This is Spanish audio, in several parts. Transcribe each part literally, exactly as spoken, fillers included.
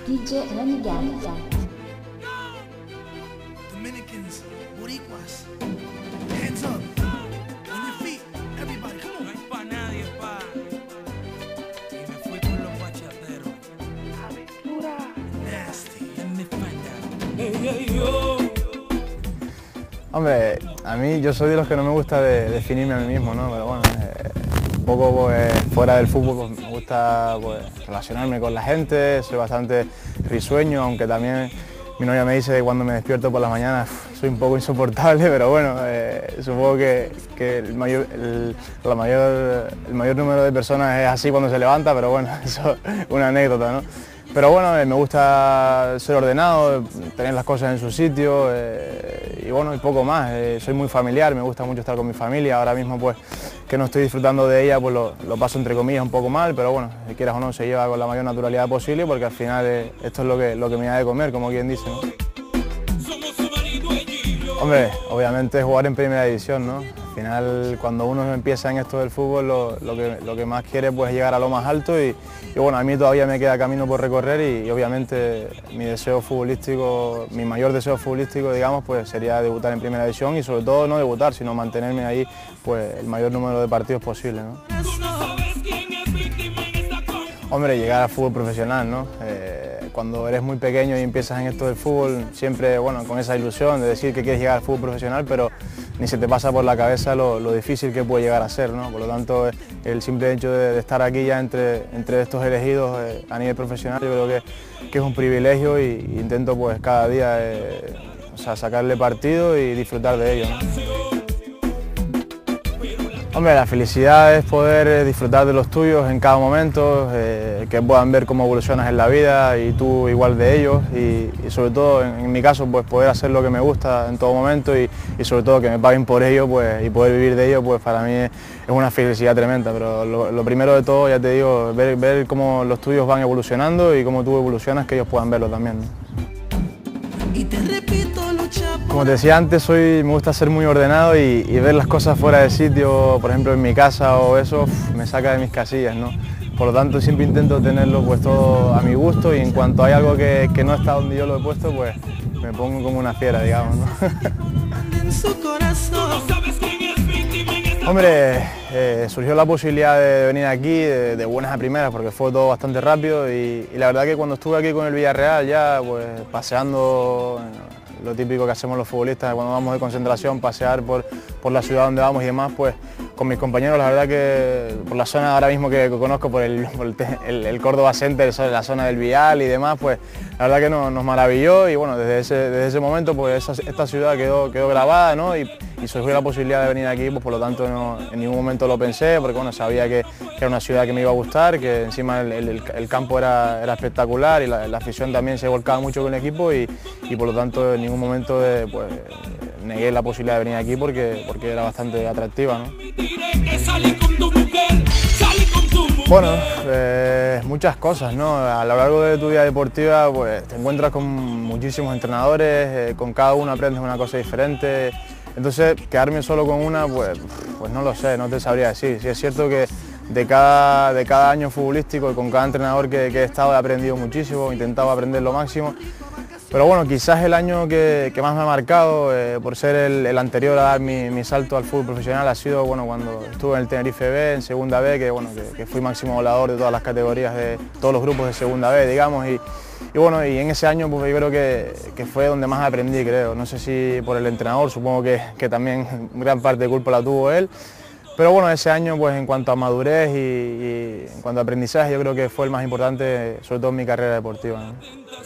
D J Renegade. Dominicans, Boricuas, hands up, on your feet, everybody, come on. No hay pa' nadie, pa. Y me fui con los bachateros. Aventura. Nasty. En mi espalda. Ey, ey, yo. Hombre, a mí yo soy de los que no me gusta de, definirme a mí mismo, ¿no? Pero bueno, eh, un poco pues, fuera del fútbol pues, me gusta pues, relacionarme con la gente, soy bastante risueño, aunque también mi novia me dice que cuando me despierto por las mañanas soy un poco insoportable, pero bueno, eh, supongo que, que el, mayor, el, la mayor, el mayor número de personas es así cuando se levanta, pero bueno, eso es una anécdota, ¿no? Pero bueno, eh, me gusta ser ordenado, tener las cosas en su sitio eh, y bueno, y poco más. Eh, soy muy familiar, me gusta mucho estar con mi familia. Ahora mismo pues que no estoy disfrutando de ella, pues lo, lo paso entre comillas un poco mal, pero bueno, si quieras o no, se lleva con la mayor naturalidad posible porque al final eh, esto es lo que, lo que me da de comer, como quien dice, ¿no? Hombre, obviamente jugar en primera división, ¿no? Al final, cuando uno empieza en esto del fútbol, lo, lo, que, lo que más quiere pues, es llegar a lo más alto y, y bueno, a mí todavía me queda camino por recorrer y, y obviamente mi deseo futbolístico, mi mayor deseo futbolístico, digamos, pues sería debutar en primera división y sobre todo no debutar, sino mantenerme ahí pues, el mayor número de partidos posible, ¿no? Hombre, llegar al fútbol profesional, ¿no? Eh, cuando eres muy pequeño y empiezas en esto del fútbol, siempre bueno, con esa ilusión de decir que quieres llegar al fútbol profesional, pero ni se te pasa por la cabeza lo, lo difícil que puede llegar a ser, ¿no? Por lo tanto, el simple hecho de, de estar aquí ya entre, entre estos elegidos eh, a nivel profesional, yo creo que, que es un privilegio y, y intento pues cada día eh, o sea, sacarle partido y disfrutar de ello, ¿no? Hombre, la felicidad es poder disfrutar de los tuyos en cada momento, eh, que puedan ver cómo evolucionas en la vida y tú igual de ellos y, y sobre todo en, en mi caso pues poder hacer lo que me gusta en todo momento y, y sobre todo que me paguen por ello pues, y poder vivir de ello pues para mí es una felicidad tremenda, pero lo, lo primero de todo, ya te digo, ver, ver cómo los tuyos van evolucionando y cómo tú evolucionas, que ellos puedan verlo también, ¿no? Y te repito, lucha. Como te decía antes, soy, me gusta ser muy ordenado y, y ver las cosas fuera de sitio, por ejemplo en mi casa o eso, uf, me saca de mis casillas, ¿no? Por lo tanto siempre intento tenerlo pues todo a mi gusto y en cuanto hay algo que, que no está donde yo lo he puesto, pues me pongo como una fiera, digamos, ¿no? Hombre, eh, surgió la posibilidad de venir aquí de, de buenas a primeras porque fue todo bastante rápido y, y la verdad que cuando estuve aquí con el Villarreal ya pues paseando, lo típico que hacemos los futbolistas cuando vamos de concentración, pasear por, por la ciudad donde vamos y demás, pues con mis compañeros la verdad que por la zona ahora mismo que, que conozco, por el, por el, el, el Córdoba Center, la zona del Vial y demás, pues la verdad que nos, nos maravilló y bueno, desde ese, desde ese momento pues esa, esta ciudad quedó, quedó grabada, ¿no? Y, y surgió la posibilidad de venir aquí, pues por lo tanto no, en ningún momento lo pensé, porque bueno, sabía que, que era una ciudad que me iba a gustar, que encima el, el, el campo era, era espectacular y la, la afición también se volcaba mucho con el equipo y, y por lo tanto en ningún momento de, pues, negué la posibilidad de venir aquí porque, porque era bastante atractiva, ¿no? Bueno, eh, muchas cosas, ¿no? A lo largo de tu vida deportiva pues, te encuentras con muchísimos entrenadores, eh, con cada uno aprendes una cosa diferente. Entonces, quedarme solo con una, pues, pues no lo sé, no te sabría decir. Sí es cierto que de cada, de cada año futbolístico y con cada entrenador que, que he estado he aprendido muchísimo, he intentado aprender lo máximo. Pero bueno, quizás el año que, que más me ha marcado, eh, por ser el, el anterior a dar mi, mi salto al fútbol profesional, ha sido bueno, cuando estuve en el Tenerife B, en Segunda B, que, bueno, que, que fui máximo goleador de todas las categorías, de todos los grupos de Segunda B, digamos. Y, y bueno, y en ese año pues, yo creo que, que fue donde más aprendí, creo. No sé si por el entrenador, supongo que, que también gran parte de culpa la tuvo él. Pero bueno, ese año pues en cuanto a madurez y, y en cuanto a aprendizaje, yo creo que fue el más importante, sobre todo en mi carrera deportiva, ¿no?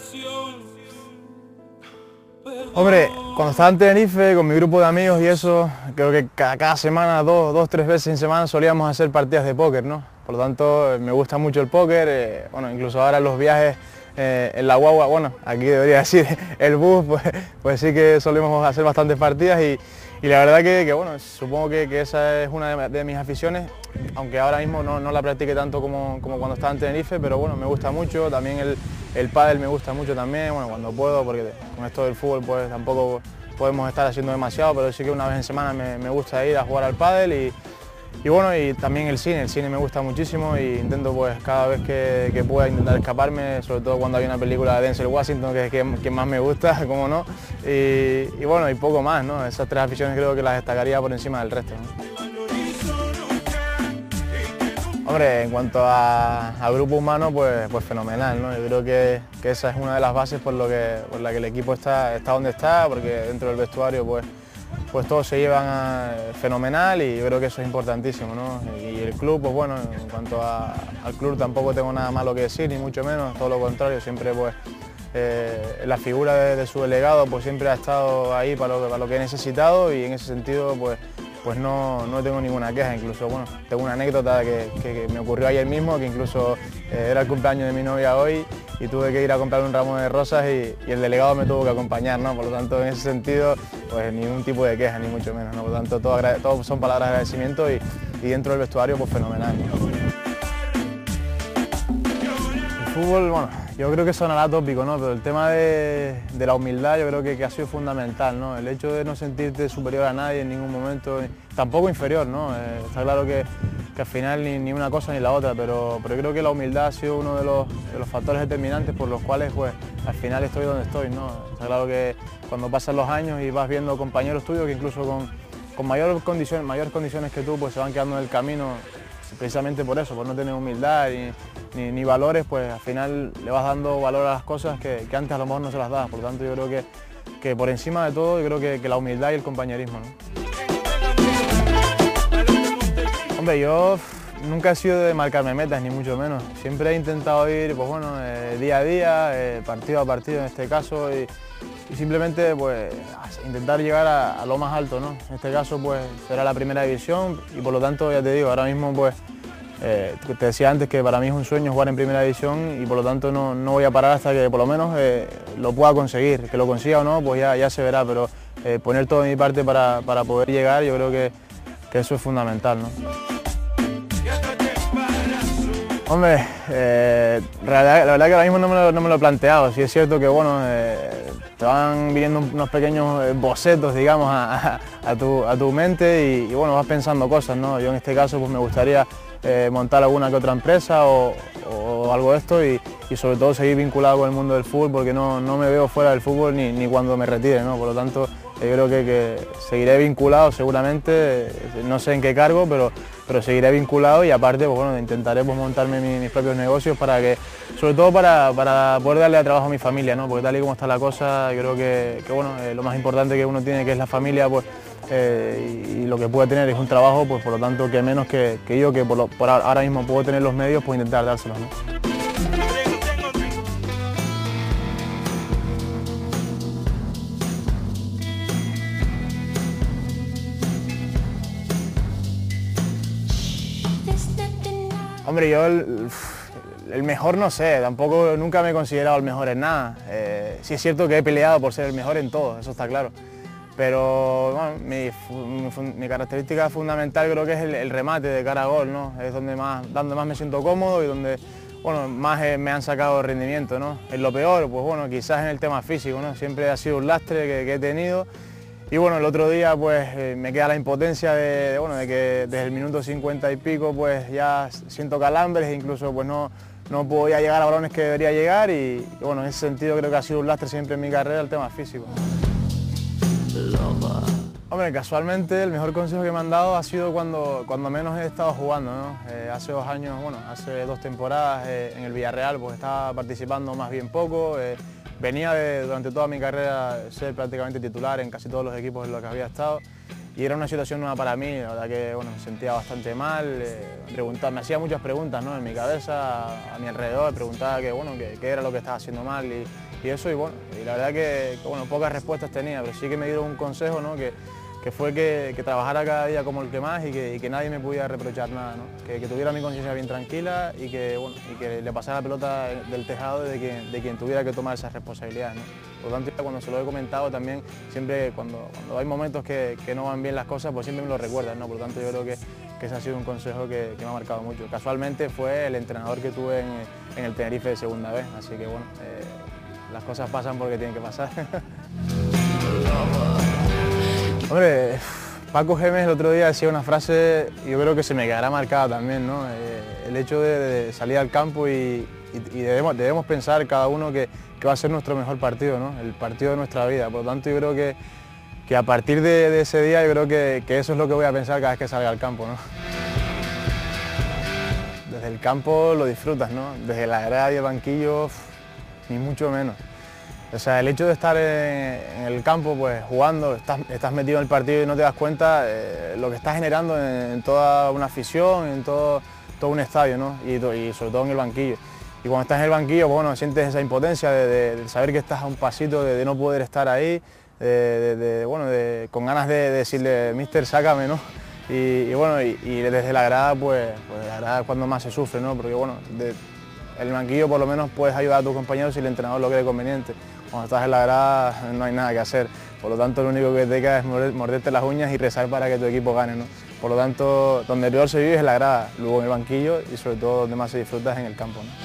Hombre, cuando estaba en Tenerife con mi grupo de amigos y eso, creo que cada, cada semana, dos, dos, tres veces en semana solíamos hacer partidas de póker, ¿no? Por lo tanto, me gusta mucho el póker, eh, bueno, incluso ahora los viajes eh, en la guagua, bueno, aquí debería decir el bus, pues, pues sí que solemos hacer bastantes partidas y, y la verdad que, que bueno, supongo que, que esa es una de, de mis aficiones, aunque ahora mismo no, no la practique tanto como, como cuando estaba en Tenerife, pero bueno, me gusta mucho, también el, el pádel me gusta mucho también, bueno, cuando puedo, porque con esto del fútbol pues tampoco podemos estar haciendo demasiado, pero sí que una vez en semana me, me gusta ir a jugar al pádel y, y bueno, y también el cine, el cine me gusta muchísimo y intento pues cada vez que, que pueda intentar escaparme, sobre todo cuando hay una película de Denzel Washington que es que, que más me gusta, como no, y, y bueno, y poco más, ¿no? Esas tres aficiones creo que las destacaría por encima del resto, ¿no? Hombre, en cuanto a, a grupo humano, pues, pues fenomenal, ¿no? Yo creo que, que esa es una de las bases por, lo que, por la que el equipo está, está donde está, porque dentro del vestuario pues, pues todos se llevan a, fenomenal y yo creo que eso es importantísimo, ¿no? Y el club, pues bueno, en cuanto a, al club tampoco tengo nada malo que decir, ni mucho menos, todo lo contrario, siempre pues eh, la figura de, de su delegado pues siempre ha estado ahí para lo, para lo que he necesitado y en ese sentido pues pues no, no tengo ninguna queja, incluso bueno, tengo una anécdota que, que, que me ocurrió ayer mismo, que incluso eh, era el cumpleaños de mi novia hoy y tuve que ir a comprar un ramo de rosas y, y el delegado me tuvo que acompañar, ¿no? Por lo tanto, en ese sentido, pues ningún tipo de queja, ni mucho menos, ¿no? Por lo tanto, todo, todo son palabras de agradecimiento y, y dentro del vestuario, pues fenomenal, ¿no? El fútbol, bueno, yo creo que sonará tópico, ¿no? Pero el tema de, de la humildad yo creo que, que ha sido fundamental, ¿no? El hecho de no sentirte superior a nadie en ningún momento, tampoco inferior, ¿no? Eh, está claro que, que al final ni, ni una cosa ni la otra, pero, pero creo que la humildad ha sido uno de los, de los factores determinantes por los cuales pues, al final estoy donde estoy, ¿no? Está claro que cuando pasan los años y vas viendo compañeros tuyos que incluso con, con mayor condición, mayores condiciones que tú pues se van quedando en el camino precisamente por eso, por no tener humildad ni, ni, ni valores, pues al final le vas dando valor a las cosas que, que antes a lo mejor no se las dabas. Por lo tanto, yo creo que, que por encima de todo, yo creo que, que la humildad y el compañerismo, ¿no? Hombre, yo nunca he sido de marcarme metas, ni mucho menos. Siempre he intentado ir, pues bueno, eh, día a día, eh, partido a partido en este caso, y, y simplemente pues intentar llegar a, a lo más alto, ¿no? En este caso pues será la primera división y por lo tanto ya te digo, ahora mismo pues eh, te decía antes que para mí es un sueño jugar en primera división y por lo tanto no, no voy a parar hasta que por lo menos eh, lo pueda conseguir. Que lo consiga o no, pues ya, ya se verá, pero eh, poner todo de mi parte para, para poder llegar, yo creo que, que eso es fundamental, ¿no? Hombre, eh, la, verdad, la verdad que ahora mismo no me, lo, no me lo he planteado. Sí es cierto que bueno, eh, te van viniendo unos pequeños bocetos, digamos, a, a, a, tu, a tu mente y, y bueno, vas pensando cosas, ¿no? Yo en este caso pues me gustaría eh, montar alguna que otra empresa o, o algo de esto y, y sobre todo seguir vinculado con el mundo del fútbol porque no, no me veo fuera del fútbol ni, ni cuando me retire, ¿no? Por lo tanto, yo creo que, que seguiré vinculado seguramente, no sé en qué cargo, pero, pero seguiré vinculado y aparte pues, bueno, intentaré pues, montarme mis, mis propios negocios para que, sobre todo para, para poder darle trabajo a mi familia, ¿no? Porque tal y como está la cosa, yo creo que, que bueno, eh, lo más importante que uno tiene que es la familia, pues, eh, y, y lo que puede tener es un trabajo, pues por lo tanto que menos que, que yo, que por, lo, por ahora mismo puedo tener los medios, pues intentar dárselos, ¿no? Hombre, yo el, el mejor no sé, tampoco nunca me he considerado el mejor en nada. Eh, sí es cierto que he peleado por ser el mejor en todo, eso está claro. Pero bueno, mi, mi, mi característica fundamental creo que es el, el remate de cara a gol, ¿no? Es donde más, donde más me siento cómodo y donde bueno, más eh, me han sacado rendimiento, ¿no? En lo peor, pues bueno, quizás en el tema físico, ¿no? Siempre ha sido un lastre que, que he tenido. Y bueno, el otro día pues eh, me queda la impotencia de, de, bueno, de que desde el minuto cincuenta y pico pues ya siento calambres e incluso pues no, no puedo ya llegar a balones que debería llegar y, y bueno, en ese sentido creo que ha sido un lastre siempre en mi carrera el tema físico. Hombre, casualmente el mejor consejo que me han dado ha sido cuando, cuando menos he estado jugando, ¿no? Eh, hace dos años, bueno, hace dos temporadas eh, en el Villarreal pues estaba participando más bien poco. Eh, Venía de, durante toda mi carrera ser prácticamente titular en casi todos los equipos en los que había estado y era una situación nueva para mí, la verdad que bueno, me sentía bastante mal, eh, preguntaba, me hacía muchas preguntas, ¿no? En mi cabeza, a, a mi alrededor, preguntaba qué bueno, qué era lo que estaba haciendo mal y, y eso y bueno, y la verdad que, que bueno, pocas respuestas tenía, pero sí que me dieron un consejo, ¿no? que, que fue que, que trabajara cada día como el que más y que, y que nadie me pudiera reprochar nada, ¿no? que, que tuviera mi conciencia bien tranquila y que, bueno, y que le pasara la pelota del tejado de quien, de quien tuviera que tomar esas responsabilidades, ¿no? Por lo tanto, cuando se lo he comentado también, siempre cuando, cuando hay momentos que, que no van bien las cosas, pues siempre me lo recuerdan, ¿no? Por lo tanto, yo creo que, que ese ha sido un consejo que, que me ha marcado mucho. Casualmente fue el entrenador que tuve en, en el Tenerife de segunda vez, así que bueno, eh, las cosas pasan porque tienen que pasar. Hombre, Paco Gémez el otro día decía una frase, yo creo que se me quedará marcada también, ¿no? Eh, el hecho de, de salir al campo y, y, y debemos, debemos pensar cada uno que, que va a ser nuestro mejor partido, ¿no? El partido de nuestra vida. Por lo tanto, yo creo que, que a partir de, de ese día, yo creo que, que eso es lo que voy a pensar cada vez que salga al campo, ¿no? Desde el campo lo disfrutas, ¿no? Desde la grada y el banquillo, uff, ni mucho menos. O sea, el hecho de estar en el campo, pues jugando, estás, estás metido en el partido y no te das cuenta eh, lo que estás generando en, en toda una afición, en todo, todo un estadio, ¿no? Y, y sobre todo en el banquillo. Y cuando estás en el banquillo, pues, bueno, sientes esa impotencia de, de, de saber que estás a un pasito de, de no poder estar ahí, de, de, de, bueno, de, con ganas de, de decirle, mister, sácame, ¿no? Y, y bueno, y, y desde la grada, pues, pues la grada es cuando más se sufre, ¿no? Porque bueno, de, el banquillo por lo menos puedes ayudar a tus compañeros si el entrenador lo cree conveniente. Cuando estás en la grada no hay nada que hacer, por lo tanto lo único que te queda es morderte las uñas y rezar para que tu equipo gane, ¿no? Por lo tanto, donde peor se vive es en la grada, luego en el banquillo y sobre todo donde más se disfruta es en el campo, ¿no?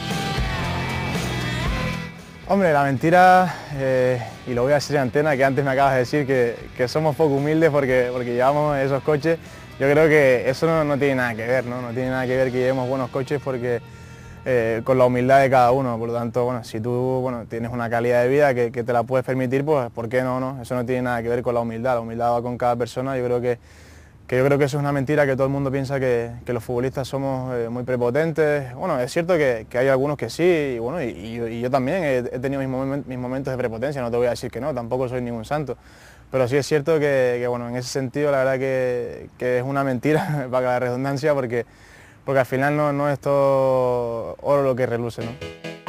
Hombre, la mentira, eh, y lo voy a decir en antena, que antes me acabas de decir que, que somos poco humildes porque, porque llevamos esos coches, yo creo que eso no, no tiene nada que ver, ¿no? No tiene nada que ver que llevemos buenos coches porque Eh, con la humildad de cada uno, por lo tanto, bueno, si tú bueno, tienes una calidad de vida que, que te la puedes permitir, pues ¿por qué no, no? Eso no tiene nada que ver con la humildad, la humildad va con cada persona. Yo creo que, que, yo creo que eso es una mentira, que todo el mundo piensa que, que los futbolistas somos eh, muy prepotentes. Bueno, es cierto que, que hay algunos que sí, y, bueno, y, y, y yo también he, he tenido mis, momen, mis momentos de prepotencia, no te voy a decir que no, tampoco soy ningún santo, pero sí es cierto que, que bueno, en ese sentido la verdad que, que es una mentira, para la redundancia, porque porque al final no, no es todo oro lo que reluce, ¿no?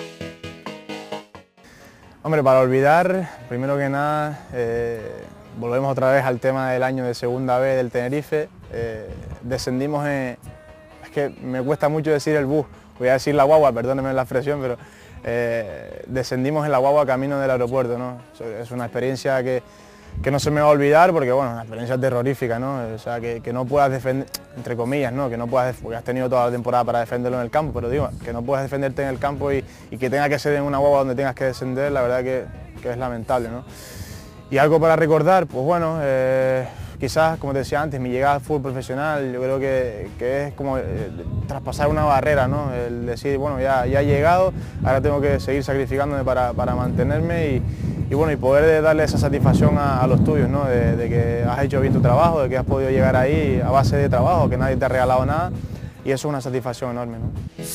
Hombre, para olvidar, primero que nada, eh, volvemos otra vez al tema del año de segunda B del Tenerife. Eh, descendimos en... Es que me cuesta mucho decir el bus, voy a decir la guagua, perdónenme la expresión, pero eh, descendimos en la guagua camino del aeropuerto, ¿no? Es una experiencia que, que no se me va a olvidar porque, bueno, una experiencia terrorífica, ¿no? O sea, que, que no puedas defender, entre comillas, ¿no? Que no puedas, porque has tenido toda la temporada para defenderlo en el campo, pero digo, que no puedas defenderte en el campo y, y que tenga que ser en una guagua donde tengas que descender, la verdad que, que es lamentable, ¿no? Y algo para recordar, pues bueno, eh, quizás, como te decía antes, mi llegada al fútbol profesional, yo creo que, que es como eh, traspasar una barrera, ¿no? El decir, bueno, ya, ya he llegado, ahora tengo que seguir sacrificándome para, para mantenerme y, y, bueno, y poder darle esa satisfacción a, a los tuyos, ¿no? De, de que has hecho bien tu trabajo, de que has podido llegar ahí a base de trabajo, que nadie te ha regalado nada, y eso es una satisfacción enorme, ¿no?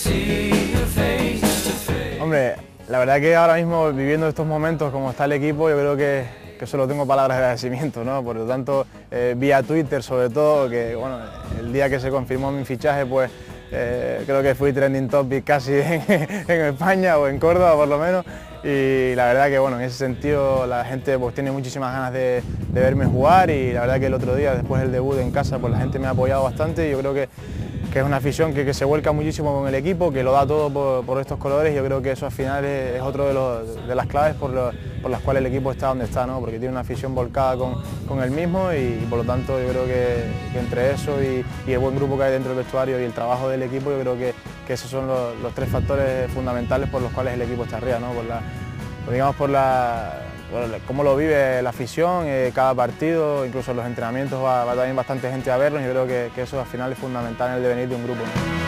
Hombre, la verdad que ahora mismo, viviendo estos momentos como está el equipo, yo creo que que solo tengo palabras de agradecimiento, ¿no? Por lo tanto, eh, vía Twitter sobre todo, que bueno, el día que se confirmó mi fichaje, pues eh, creo que fui trending topic casi en, en España o en Córdoba por lo menos, y la verdad que bueno, en ese sentido la gente pues tiene muchísimas ganas de, de verme jugar, y la verdad que el otro día, después del debut en casa, pues la gente me ha apoyado bastante, y yo creo que que es una afición que, que se vuelca muchísimo con el equipo, que lo da todo por, por estos colores, y yo creo que eso al final es, es otro de, los, de las claves por, lo, por las cuales el equipo está donde está, ¿no? Porque tiene una afición volcada con, con el mismo, y, y por lo tanto yo creo que, que entre eso y, y el buen grupo que hay dentro del vestuario y el trabajo del equipo, yo creo que, que esos son los, los tres factores fundamentales por los cuales el equipo está arriba, ¿no? Por la, por, digamos por la... cómo lo vive la afición, eh, cada partido, incluso en los entrenamientos va, va también bastante gente a vernos, y yo creo que, que eso al final es fundamental en el devenir de un grupo, ¿no?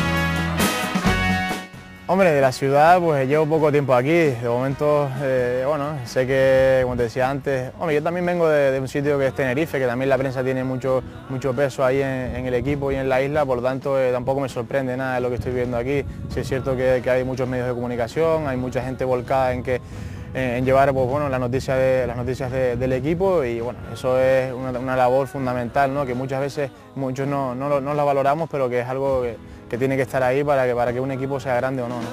Hombre, de la ciudad pues llevo poco tiempo aquí, de momento, eh, bueno, sé que, como te decía antes, hombre, yo también vengo de, de un sitio que es Tenerife, que también la prensa tiene mucho, mucho peso ahí en, en el equipo y en la isla, por lo tanto eh, tampoco me sorprende nada de lo que estoy viendo aquí. Sí es cierto que, que hay muchos medios de comunicación, hay mucha gente volcada en que en llevar pues, bueno, las noticias, de, las noticias de, del equipo, y bueno, eso es una, una labor fundamental, ¿no? Que muchas veces muchos no, no, no la valoramos, pero que es algo que, que tiene que estar ahí para que, para que un equipo sea grande o no, ¿no?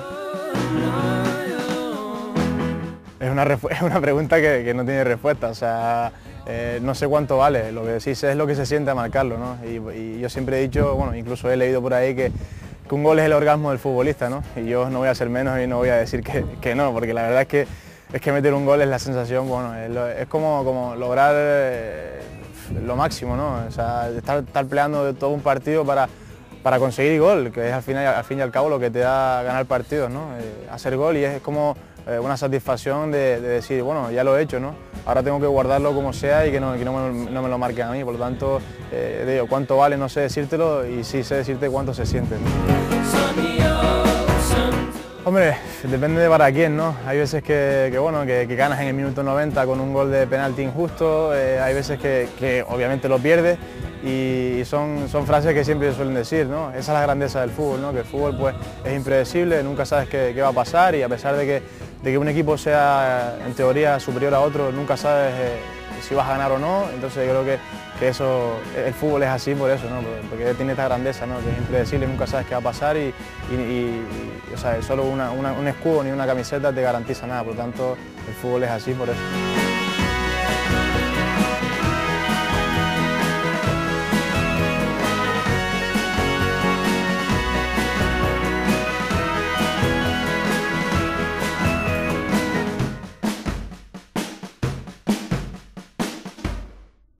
Es una, es una pregunta que, que no tiene respuesta, o sea, eh, no sé cuánto vale, lo que sí sé es lo que se siente a marcarlo, ¿no? Y, y yo siempre he dicho, bueno, incluso he leído por ahí que que un gol es el orgasmo del futbolista, ¿no? Y yo no voy a ser menos y no voy a decir que, que no, porque la verdad es que es que meter un gol es la sensación, bueno, es, lo, es como, como lograr eh, lo máximo, ¿no? O sea, estar, estar peleando todo un partido para, para conseguir gol, que es al fin, al fin y al cabo lo que te da ganar partidos, ¿no? Eh, hacer gol, y es como eh, una satisfacción de, de decir, bueno, ya lo he hecho, ¿no? Ahora tengo que guardarlo como sea y que no, que no, me, no me lo marquen a mí, por lo tanto, eh, digo, cuánto vale no sé decírtelo y sí sé decirte cuánto se siente, ¿no? Hombre, depende de para quién, ¿no? Hay veces que, que bueno, que, que ganas en el minuto noventa con un gol de penalti injusto, eh, hay veces que, que obviamente lo pierdes y son, son frases que siempre suelen decir, ¿no? Esa es la grandeza del fútbol, ¿no? Que el fútbol pues, es impredecible, nunca sabes qué, qué va a pasar y a pesar de que, de que un equipo sea en teoría superior a otro, nunca sabes eh, si vas a ganar o no, entonces yo creo que, que eso, el fútbol es así por eso, ¿no? Porque tiene esta grandeza, ¿no? Que es impredecible, nunca sabes qué va a pasar y, y, y, y o sea, solo una, una, un escudo ni una camiseta te garantiza nada, por lo tanto el fútbol es así por eso.